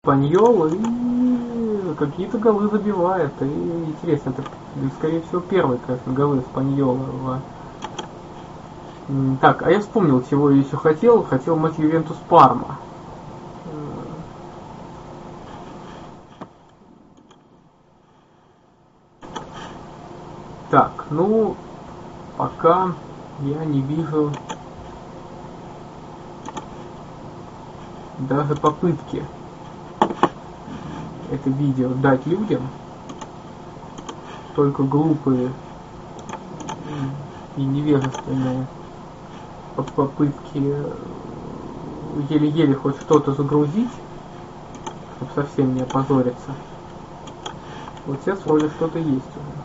Эспаньол и какие-то голы забивает. И интересно, это, скорее всего, первые, конечно, голы Эспаньола. Так, а я вспомнил, чего я еще хотел. Хотел матч Ювентус Парма. Так, ну, пока я не вижу даже попытки это видео дать людям. Только глупые и невежественные попытки еле-еле хоть что-то загрузить, чтобы совсем не опозориться. Вот сейчас вроде что-то есть уже.